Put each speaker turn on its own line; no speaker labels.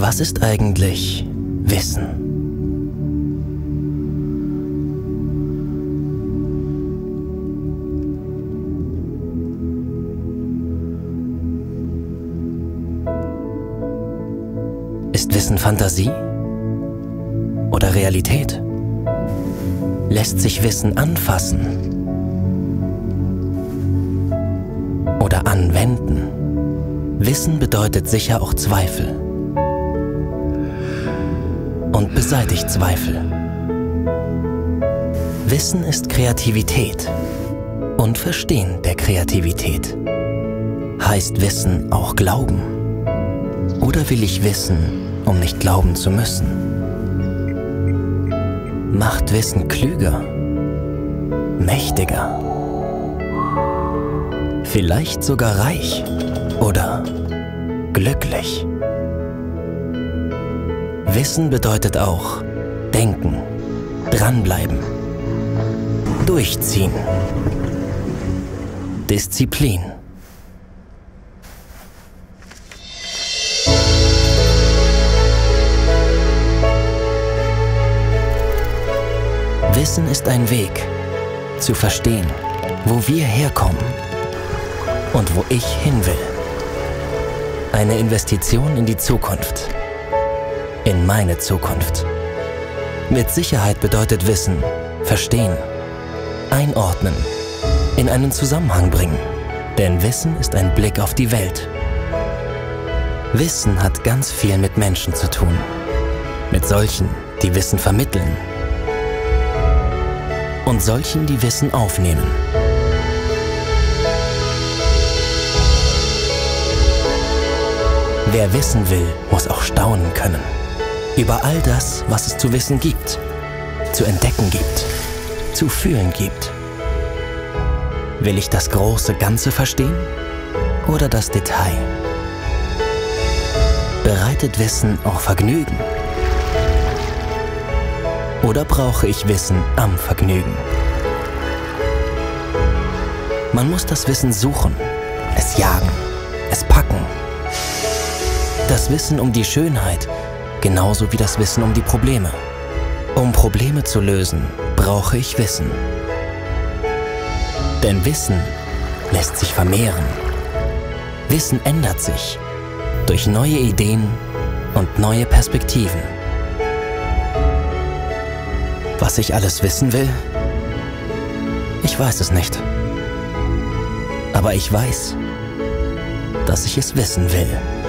Was ist eigentlich Wissen? Ist Wissen Fantasie oder Realität? Lässt sich Wissen anfassen oder anwenden? Wissen bedeutet sicher auch Zweifel und beseitigt Zweifel. Wissen ist Kreativität und Verstehen der Kreativität. Heißt Wissen auch Glauben? Oder will ich wissen, um nicht glauben zu müssen? Macht Wissen klüger, mächtiger, vielleicht sogar reich oder glücklich? Wissen bedeutet auch denken, dranbleiben, durchziehen, Disziplin. Wissen ist ein Weg, zu verstehen, wo wir herkommen und wo ich hin will. Eine Investition in die Zukunft, in meine Zukunft. Mit Sicherheit bedeutet Wissen verstehen, einordnen, in einen Zusammenhang bringen. Denn Wissen ist ein Blick auf die Welt. Wissen hat ganz viel mit Menschen zu tun. Mit solchen, die Wissen vermitteln, und solchen, die Wissen aufnehmen. Wer wissen will, muss auch staunen können. Über all das, was es zu wissen gibt, zu entdecken gibt, zu fühlen gibt. Will ich das große Ganze verstehen oder das Detail? Bereitet Wissen auch Vergnügen? Oder brauche ich Wissen am Vergnügen? Man muss das Wissen suchen, es jagen, es packen. Das Wissen um die Schönheit, genauso wie das Wissen um die Probleme. Um Probleme zu lösen, brauche ich Wissen. Denn Wissen lässt sich vermehren. Wissen ändert sich durch neue Ideen und neue Perspektiven. Was ich alles wissen will? Ich weiß es nicht. Aber ich weiß, dass ich es wissen will.